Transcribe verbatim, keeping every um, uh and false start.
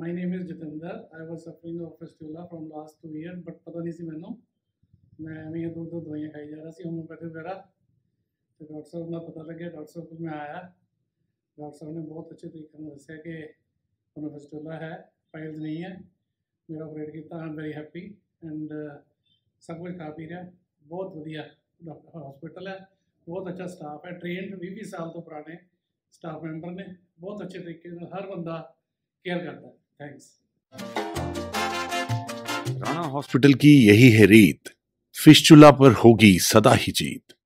My name is Jitinder. I was suffering of fistula from last two years, but पता नहीं सी मैनू मैं एवं ही दूर दूर दवाइयाँ खाई जा रहा सी होम्योपैथी वगैरह। तो डॉक्टर साहब ने पता लगे, डॉक्टर साहब को मैं आया, डॉक्टर साहब ने बहुत अच्छे तरीके से दस्या कि तुहानू फिस्टुला है, पाइल्स नहीं है। मेरा ऑपरेट किया, I am very happy and सब कुछ खा पी रहा, बहुत वधिया डॉक्टर हॉस्पिटल है, बहुत अच्छा स्टाफ है, ट्रेंड बीस बीस साल तो पुराने स्टाफ मैंबर ने, बहुत अच्छे तरीके से हर बंदा केयर करता है। थैंक्स। राणा हॉस्पिटल की यही है रीत, फिस्टुला पर होगी सदा ही जीत।